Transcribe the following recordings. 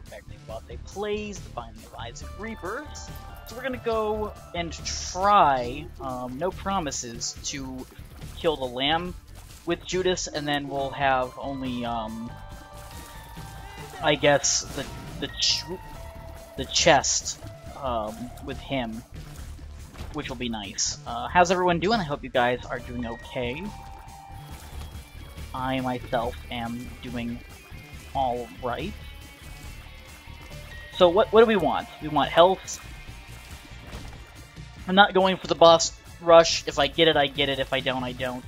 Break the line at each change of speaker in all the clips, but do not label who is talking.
back to Vasae Plays, the Binding of Isaac Rebirth. So we're gonna go and try, no promises, to kill the lamb with Judas, and then we'll have only, I guess, the chest, with him, which will be nice. How's everyone doing? I hope you guys are doing okay. I myself am doing alright. So what do we want? We want health. I'm not going for the boss rush. If I get it, I get it. If I don't, I don't.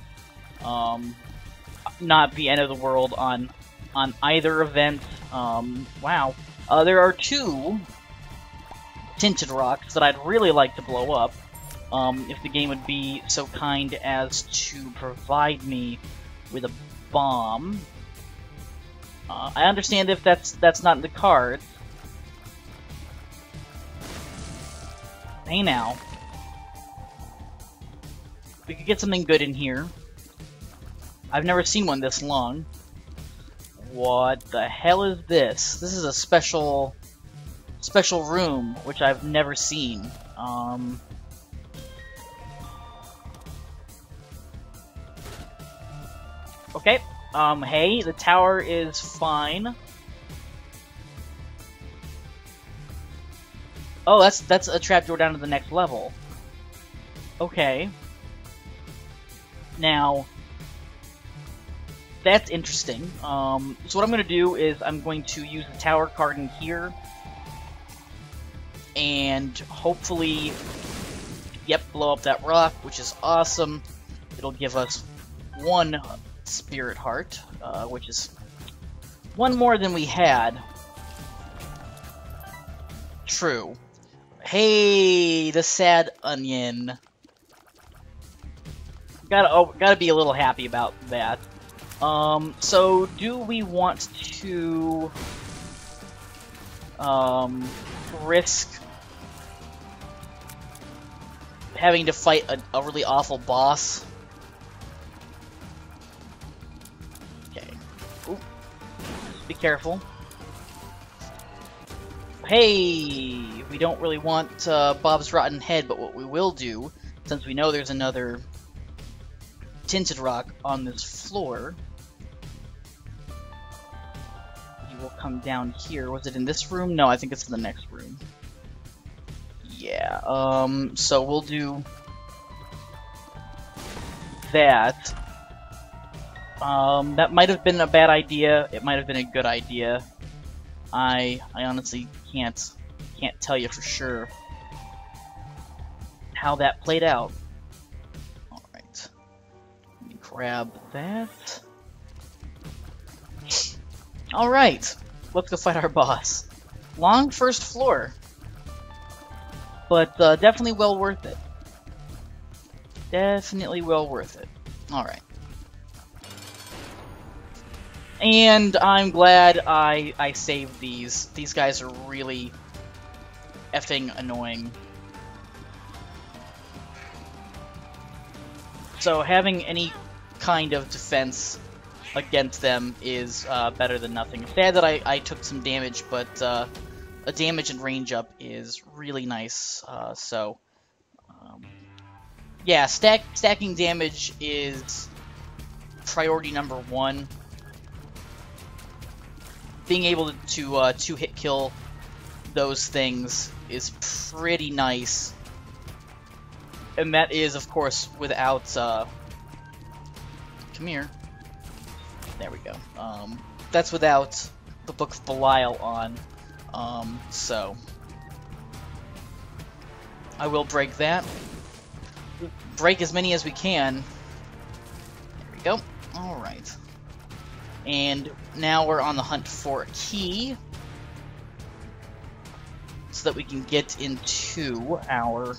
Not the end of the world on either event. Wow. There are two tinted rocks that I'd really like to blow up. If the game would be so kind as to provide me with a bomb. I understand if that's not in the cards. Hey now. We could get something good in here. I've never seen one this long. What the hell is this? This is a special room, which I've never seen. Okay. Hey, the tower is fine. Oh, that's a trapdoor down to the next level. Okay. Now, that's interesting. So what I'm going to do is I'm going to use the tower card in here, and hopefully, yep, blow up that rock, which is awesome. It'll give us one spirit heart, which is one more than we had. True. Hey, the sad onion. Gotta be a little happy about that. So do we want to risk having to fight a really awful boss? Okay. Ooh. Be careful. Hey, we don't really want Bob's Rotten Head, but what we will do, since we know there's another tinted rock on this floor, you will come down here. Was it in this room? No, I think it's in the next room. Yeah, so we'll do that. That might have been a bad idea. It might have been a good idea. I honestly can't tell you for sure how that played out. Alright. Let me grab that. Alright. Let's go fight our boss. Long first floor. But definitely well worth it. Definitely well worth it. Alright. And I'm glad I saved these. These guys are really effing annoying. So having any kind of defense against them is better than nothing. Sad that I took some damage, but a damage and range up is really nice. Yeah, stacking damage is priority number one. Being able to two-hit kill those things is pretty nice. And that is, of course, without, come here. There we go. That's without the Book of Belial on. So I will break that. Break as many as we can. There we go. Alright. And now we're on the hunt for a key, so that we can get into our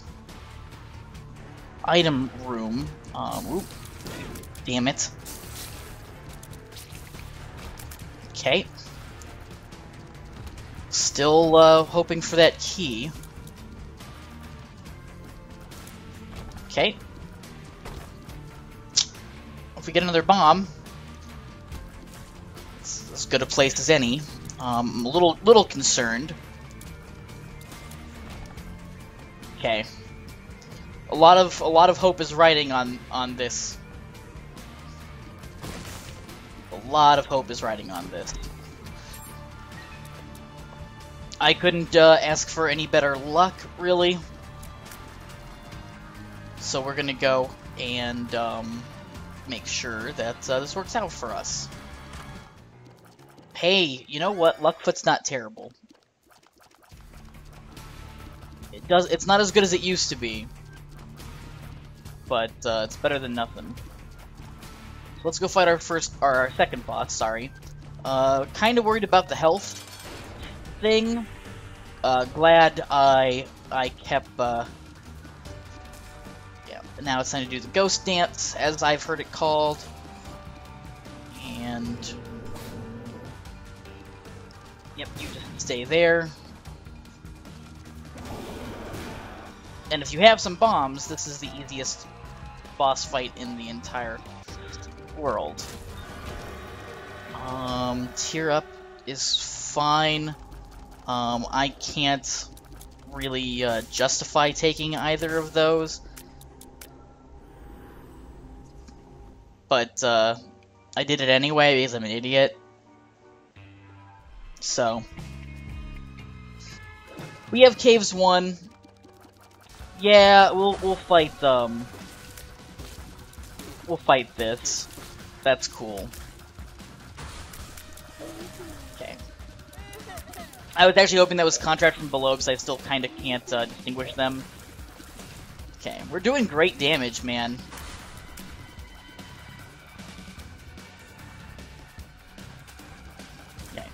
item room. Oop, damn it. Okay. Still hoping for that key. Okay. If we get another bomb, it's as good a place as any. I'm a little concerned. Okay. A lot of hope is riding on this. A lot of hope is riding on this. I couldn't ask for any better luck, really. So we're gonna go and make sure that this works out for us. Hey, you know what? Luckfoot's not terrible. It's not as good as it used to be, but it's better than nothing. So let's go fight our second boss. Sorry, kind of worried about the health thing. Glad I kept. Yeah, now it's time to do the ghost dance, as I've heard it called, and yep, you just stay there. And if you have some bombs, this is the easiest boss fight in the entire world. Tear up is fine. I can't really justify taking either of those. But I did it anyway because I'm an idiot. So we have Caves 1. Yeah, we'll fight we'll fight this. That's cool. Okay. I was actually hoping that was Contract from Below because I still kind of can't distinguish them. Okay, we're doing great damage, man. Okay.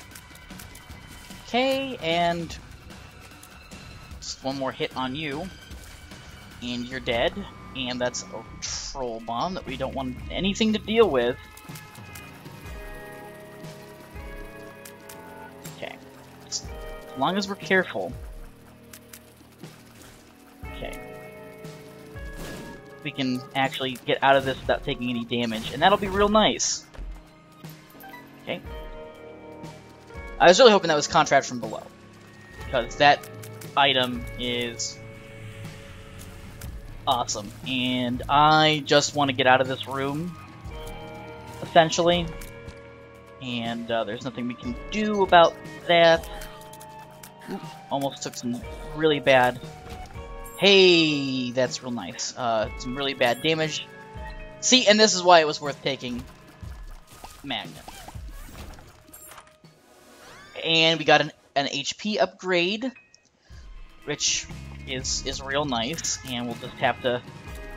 Okay, and just one more hit on you. And you're dead, and that's a troll bomb that we don't want anything to deal with. Okay. As long as we're careful. Okay. We can actually get out of this without taking any damage, and that'll be real nice. Okay. I was really hoping that was Contract from Below, because that item is awesome, and I just want to get out of this room, essentially, and there's nothing we can do about that. Oop, almost took some really bad... Hey, that's real nice. Some really bad damage. See, and this is why it was worth taking Magnet. And we got an HP upgrade, which is real nice, and we'll just have to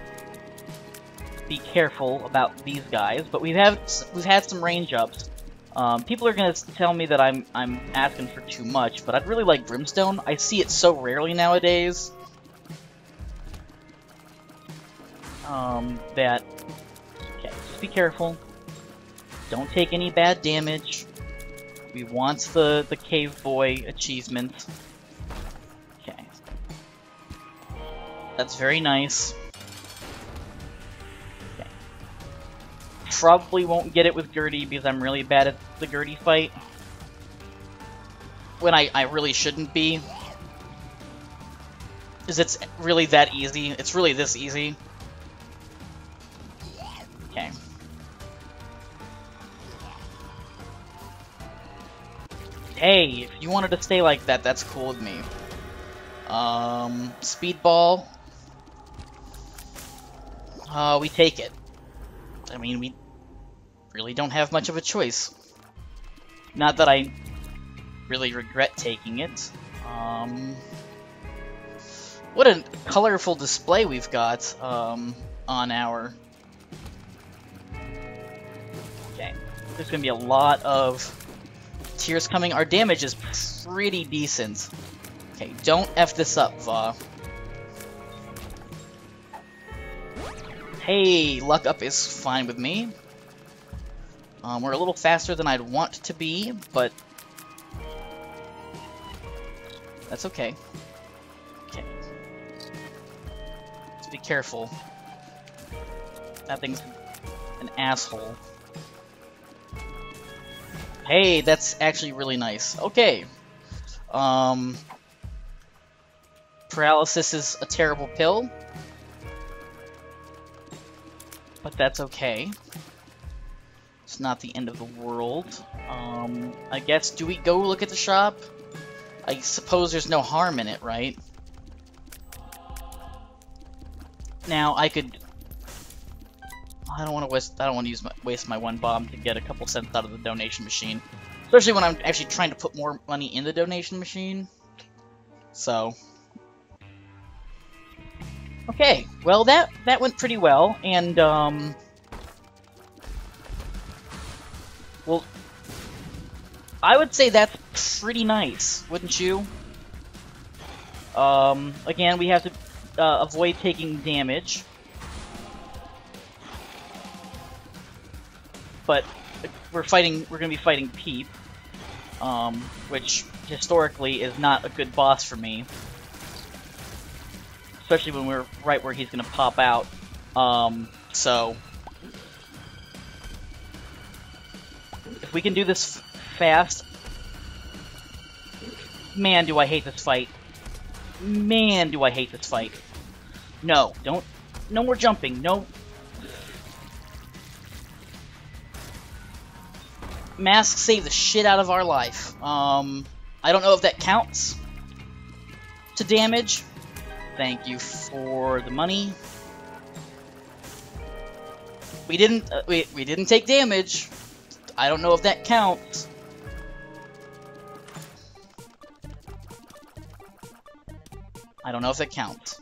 be careful about these guys. But we've had some range ups. People are gonna tell me that I'm asking for too much, but I'd really like Brimstone. I see it so rarely nowadays. That okay, just be careful. Don't take any bad damage. We want the Cave Boy achievement. That's very nice. Okay. Probably won't get it with Gertie because I'm really bad at the Gertie fight. When I really shouldn't be. Because it's really that easy. It's really this easy. Okay. Hey, if you wanted to stay like that, that's cool with me. Speedball. We take it. I mean, we really don't have much of a choice. Not that I really regret taking it. What a colorful display we've got on our... Okay, there's gonna be a lot of tears coming. Our damage is pretty decent. Okay, don't F this up, Va. Hey, luck up is fine with me. We're a little faster than I'd want to be, but that's okay. Okay. Let's be careful. That thing's an asshole. Hey, that's actually really nice. Okay. Paralysis is a terrible pill. But that's okay. It's not the end of the world. I guess, do we go look at the shop? I suppose there's no harm in it, right? Now, I could... I don't want to waste my one bomb to get a couple cents out of the donation machine. Especially when I'm actually trying to put more money in the donation machine. So... Okay, well that went pretty well, and well, I would say that's pretty nice, wouldn't you? Again, we have to avoid taking damage, but we're gonna be fighting Peep, which historically is not a good boss for me. Especially when we're right where he's gonna pop out. So... If we can do this fast... Man, do I hate this fight. Man, do I hate this fight. No, don't... No more jumping, no... Mask saved the shit out of our life. I don't know if that counts to damage. Thank you for the money. We didn't take damage. I don't know if that counts. I don't know if that counts.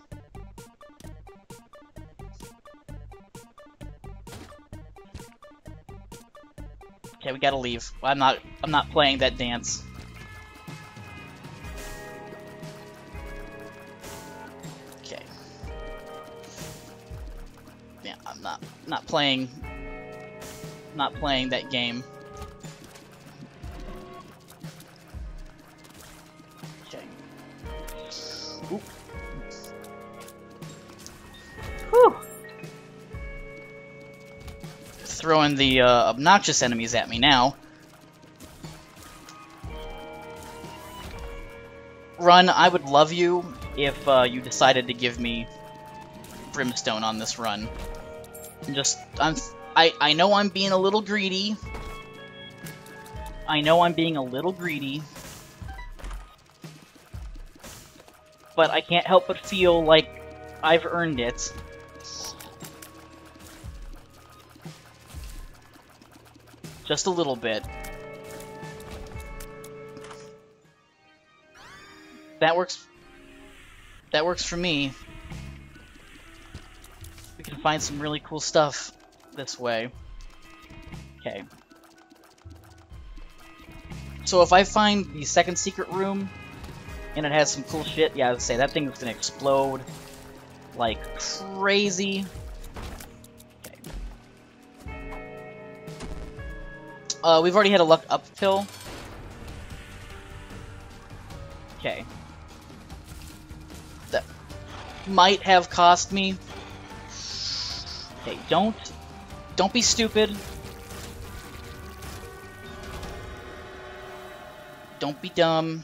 Okay, we gotta leave. I'm not playing that dance. Not playing that game. Okay. Oop. Whew. Throwing the obnoxious enemies at me now. Run, I would love you if you decided to give me brimstone on this run. I know I'm being a little greedy. But I can't help but feel like I've earned it. Just a little bit. That works for me. We can find some really cool stuff this way. Okay. So if I find the second secret room, and it has some cool shit, yeah, I would say that thing is gonna explode like crazy. Okay. We've already had a luck up pill. Okay. That might have cost me. Okay, don't be stupid. Don't be dumb.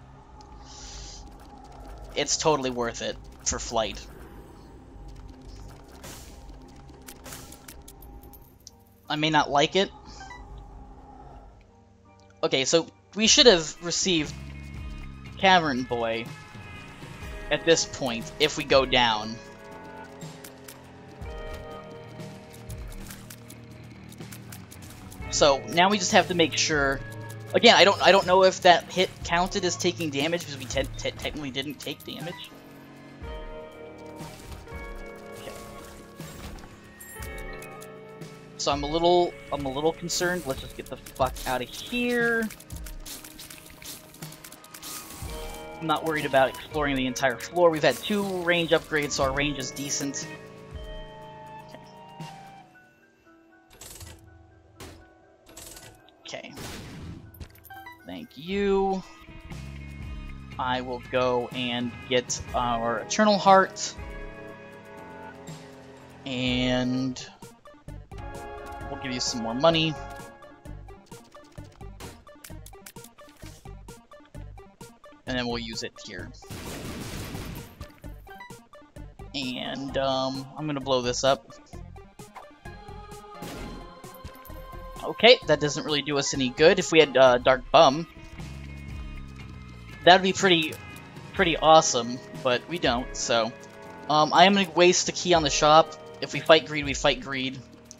It's totally worth it for flight. I may not like it. Okay, so we should have received Cavern Boy at this point if we go down. So now we just have to make sure. Again, I don't know if that hit counted as taking damage because we technically didn't take damage. Okay. So I'm a little concerned. Let's just get the fuck out of here. I'm not worried about exploring the entire floor. We've had 2 range upgrades, so our range is decent. Okay. Thank you. I will go and get our Eternal Heart. And we'll give you some more money. and then we'll use it here. And I'm gonna blow this up. Okay, that doesn't really do us any good. If we had Dark Bum, that'd be pretty awesome, but we don't, so... I am gonna waste the key on the shop. If we fight Greed, we fight Greed.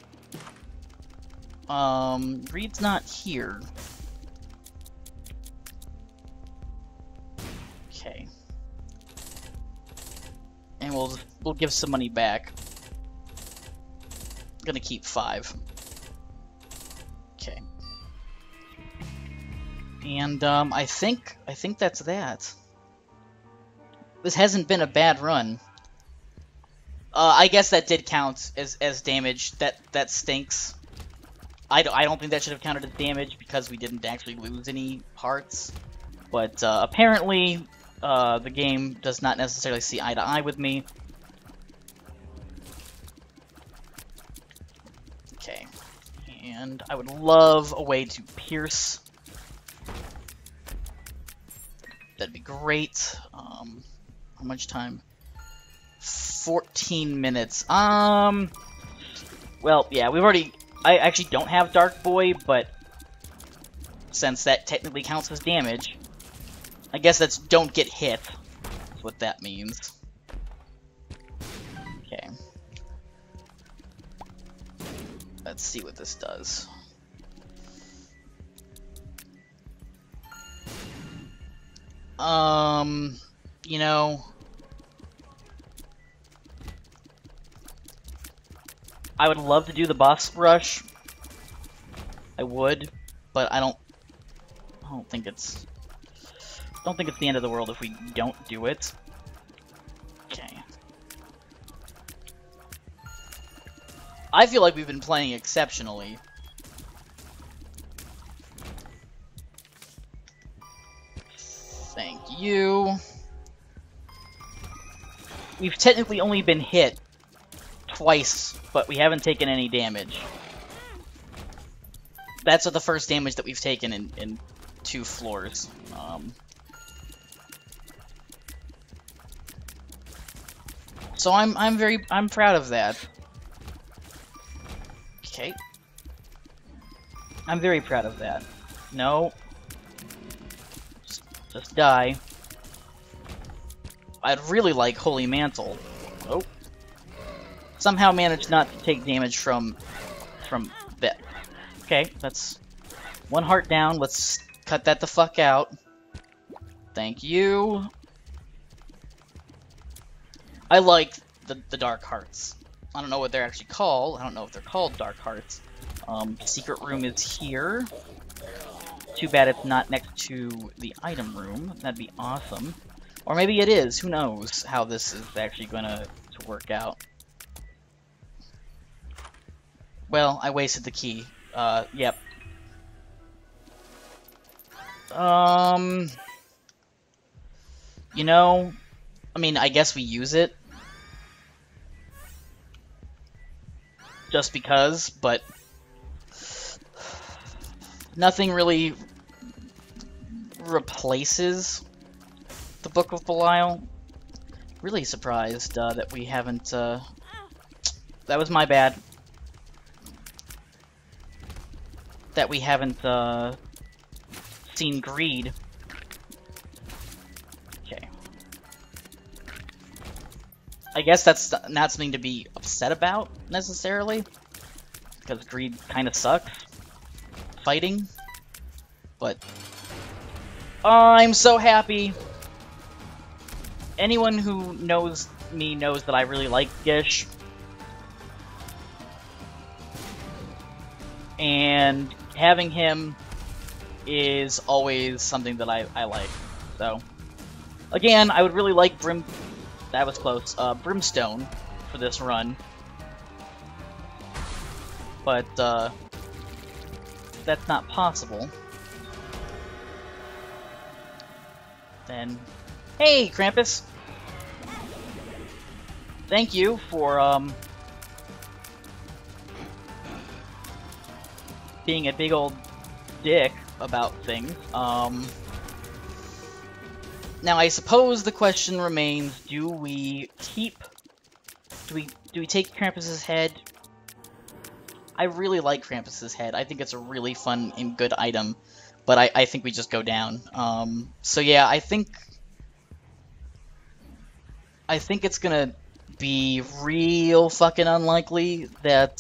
Greed's not here. Okay. And we'll give some money back. Gonna keep 5. Okay. And I think that's that. This hasn't been a bad run. I guess that did count as damage. That stinks. I don't think that should have counted as damage because we didn't actually lose any hearts. But apparently, the game does not necessarily see eye to eye with me. Okay. And I would love a way to pierce. That'd be great. How much time? 14 minutes. Well, yeah, we've already... I actually don't have Dark Boy, but since that technically counts as damage, I guess that's don't get hit. That's what that means. Okay. Let's see what this does. You know... I would love to do the boss rush. I would, but I don't think it's the end of the world if we don't do it. Okay. I feel like we've been playing exceptionally. Thank you. We've technically only been hit twice, but we haven't taken any damage. That's the first damage that we've taken in 2 floors. So I'm proud of that. Okay. I'm very proud of that. No. Just die. I'd really like Holy Mantle. Oh. Somehow managed not to take damage from that. Okay, that's 1 heart down. Let's cut that the fuck out. Thank you. I like the Dark Hearts. I don't know what they're actually called. I don't know if they're called Dark Hearts. Secret room is here. Too bad it's not next to the item room. That'd be awesome. Or maybe it is. Who knows how this is actually gonna work out. Well, I wasted the key. Yep. You know, I mean, I guess we use it. Just because, but nothing really replaces the Book of Belial. Really surprised that we haven't, that was my bad. That we haven't seen Greed. Okay. I guess that's not something to be upset about, necessarily. Because Greed kind of sucks. Fighting. But... I'm so happy! Anyone who knows me knows that I really like Gish. And having him is always something that I like. So, again, I would really like that was close. Brimstone for this run. But, that's not possible. Then, hey, Krampus! Thank you for, being a big old dick about things. Now, I suppose the question remains, do we take Krampus's head? I really like Krampus's head. I think it's a really fun and good item, but I think we just go down. So yeah, I think it's gonna be real fucking unlikely that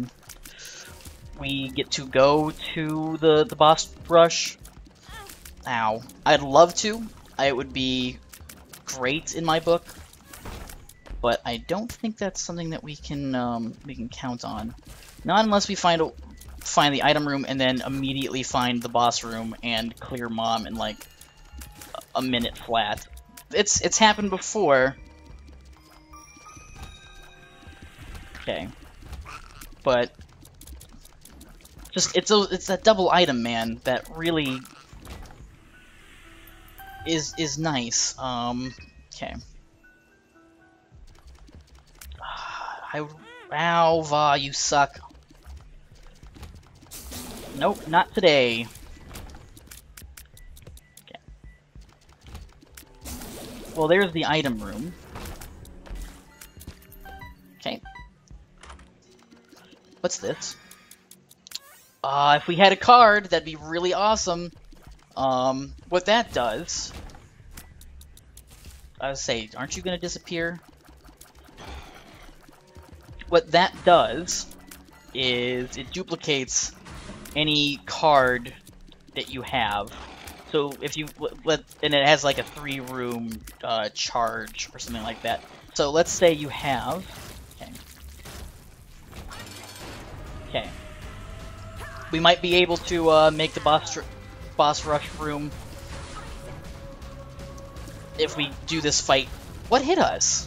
we get to go to the boss rush. Ow. I'd love to. It would be great in my book, but I don't think that's something that we can count on. Not unless we find the item room and then immediately find the boss room and clear Mom in like a minute flat. It's happened before. Okay, but just it's that double item, man, that really is nice. Okay. Ow, Va, you suck. Nope, not today. Okay. Well, there's the item room. Okay. What's this? If we had a card, that'd be really awesome. What that does... I would say, aren't you gonna disappear? What that does is it duplicates any card that you have. So if you and it has like a 3-room charge or something like that. So let's say you have. Okay. We might be able to make the boss rush room if we do this fight. What hit us?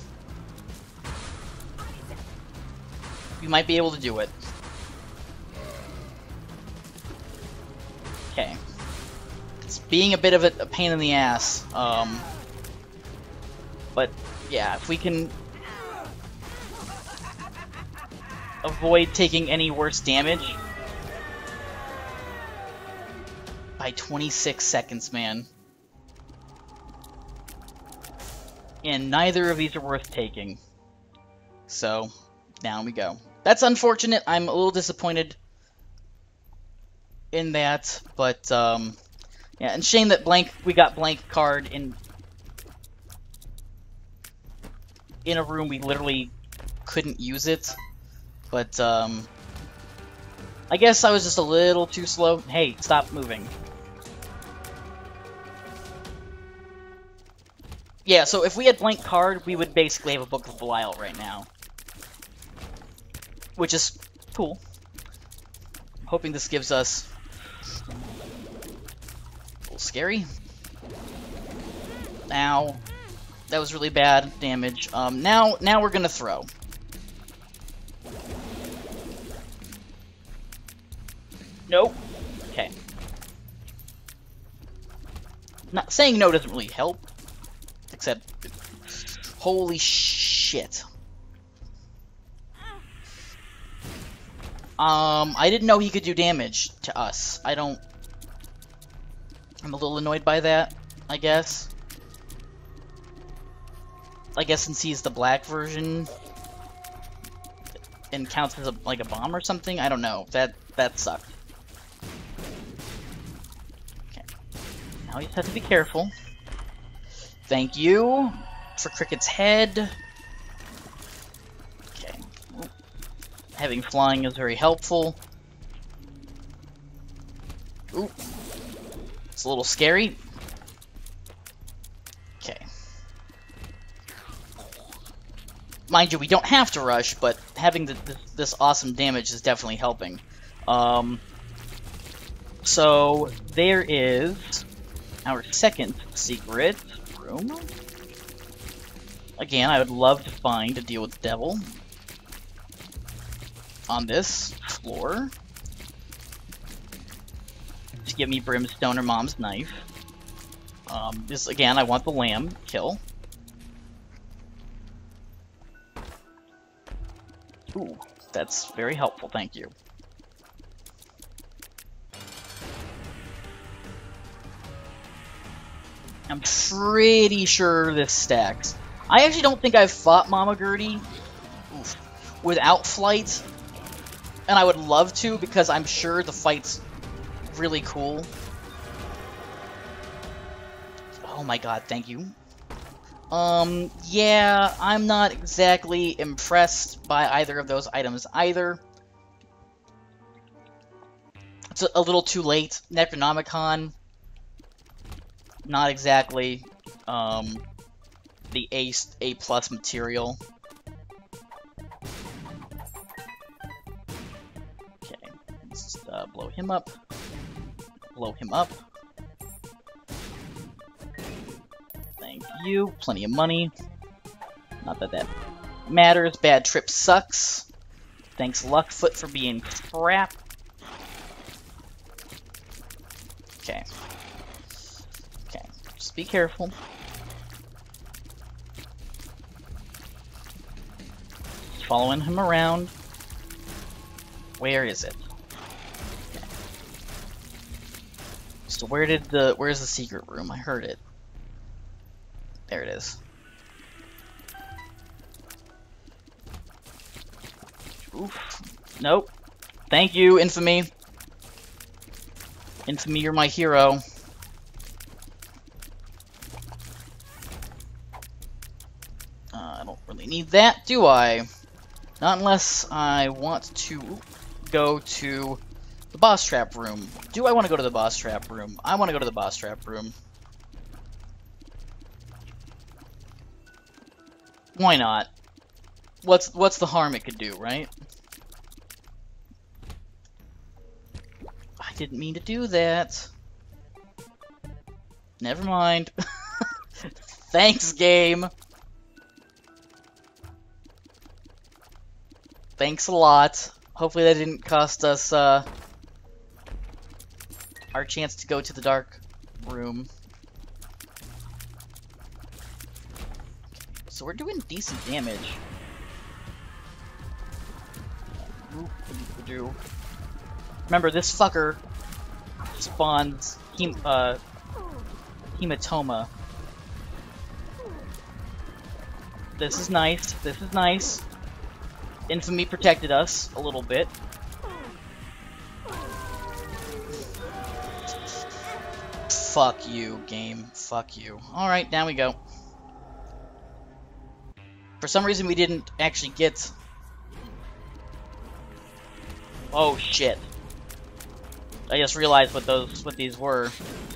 We might be able to do it. Okay. It's being a bit of a pain in the ass. But yeah, if we can avoid taking any worse damage by 26 seconds, man. And neither of these are worth taking. So, down we go. That's unfortunate. I'm a little disappointed in that, but yeah, and shame that we got blank card in a room we literally couldn't use it. But I guess I was just a little too slow. Hey, stop moving. Yeah, so if we had blank card, we would basically have a Book of Belial right now. Which is cool. I'm hoping this gives us a little scary. Ow. That was really bad damage. Now we're gonna throw. Nope. Okay. Not saying no doesn't really help. Except, holy shit. I didn't know he could do damage to us. I'm a little annoyed by that, I guess. I guess since he's the black version and counts as like a bomb or something, I don't know. That sucked. Okay. Now you just have to be careful. Thank you for Cricket's head. Okay. Having flying is very helpful. Ooh. It's a little scary. Okay. Mind you, we don't have to rush, but having this awesome damage is definitely helping. So, there is our second secret room. Again, I would love to find a deal with the devil on this floor. To give me Brimstone or Mom's knife. This again, I want the lamb kill. Ooh, that's very helpful, thank you. I'm pretty sure this stacks. I actually don't think I've fought Mama Gertie without flight, and I would love to because I'm sure the fight's really cool. Oh my god, thank you. Yeah, I'm not exactly impressed by either of those items either. It's a little too late. Necronomicon, not exactly, the A+ material. Okay, let's just, blow him up. Blow him up. Thank you. Plenty of money. Not that that matters. Bad trip sucks. Thanks, Luckfoot, for being crap. Okay. Okay. Just be careful. Just following him around. Where is it? Okay. So where's the secret room? I heard it. There it is. Oof. Nope. Thank you, Infamy. Infamy, you're my hero. I don't really need that, do I? Not unless I want to go to the boss trap room. Do I want to go to the boss trap room? I want to go to the boss trap room. Why not? What's the harm it could do, right? I didn't mean to do that. Never mind. Thanks, game. Thanks a lot. Hopefully that didn't cost us our chance to go to the dark room. So we're doing decent damage. Remember, this fucker spawns hematoma. This is nice. This is nice. Infamy protected us a little bit. Fuck you, game. Fuck you. Alright, down we go. For some reason we didn't actually get... Oh shit. I just realized what these were.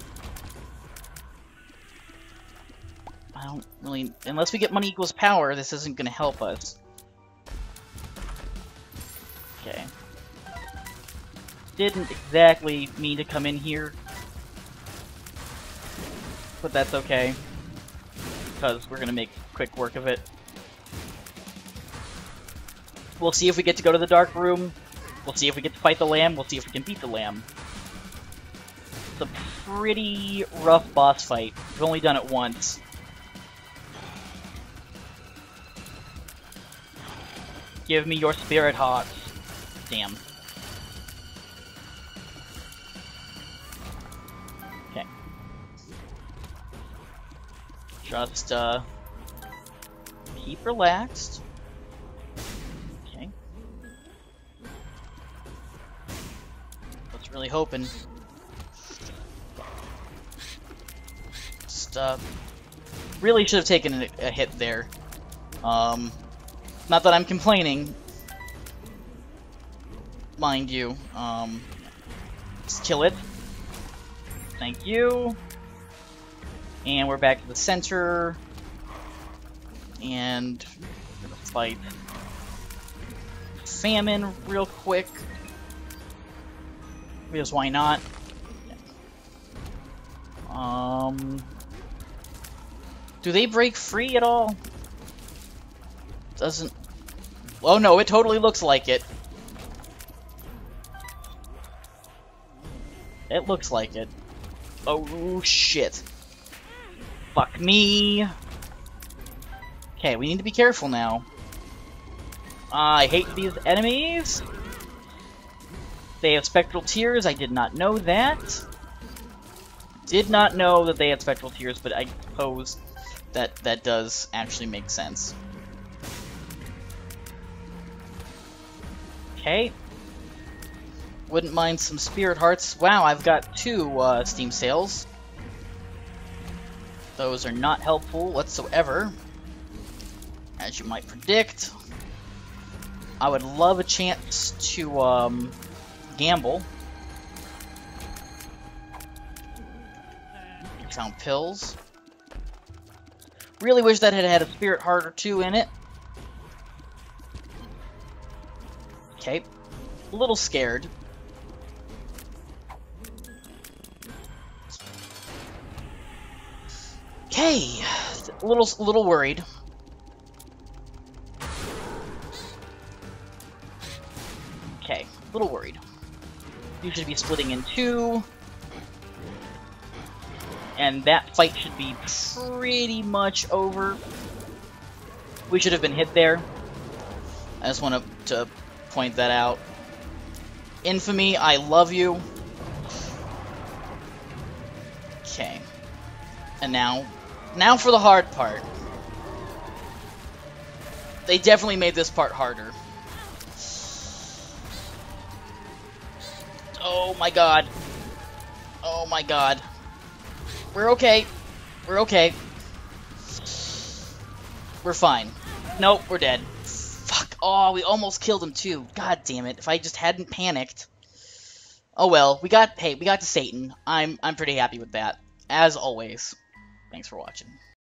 I don't really... Unless we get money equals power, this isn't gonna help us. Okay. Didn't exactly mean to come in here. But that's okay. Because we're gonna make quick work of it. We'll see if we get to go to the dark room. We'll see if we get to fight the lamb. We'll see if we can beat the lamb. It's a pretty rough boss fight. We've only done it once. Give me your spirit hearts. Damn. Okay. Just, keep relaxed. Okay. Was really hoping. Just, really should have taken a hit there. Not that I'm complaining. Mind you, just kill it. Thank you. And we're back to the center. And we're gonna fight Famine real quick. Because why not? Do they break free at all? Doesn't... Oh no, it totally looks like it. It looks like it. Oh shit. Fuck me. Okay, we need to be careful now. I hate these enemies. They have spectral tears, I did not know that. Did not know that they had spectral tears, but I suppose that does actually make sense. Okay. Wouldn't mind some spirit hearts. Wow, I've got 2 steam sails. Those are not helpful whatsoever, as you might predict. I would love a chance to gamble. Found pills. Really wish that had had a spirit heart or 2 in it. Okay. A little scared. Okay. A little worried. Okay. A little worried. You should be splitting in 2. And that fight should be pretty much over. We should have been hit there. I just want to point that out. Infamy, I love you. Okay. And now for the hard part. They definitely made this part harder. Oh my god. Oh my god. We're okay. We're okay. We're fine. Nope, we're dead. Fuck. Oh, we almost killed him too. God damn it. If I just hadn't panicked. Oh well, we got to Satan. I'm pretty happy with that. As always. Thanks for watching.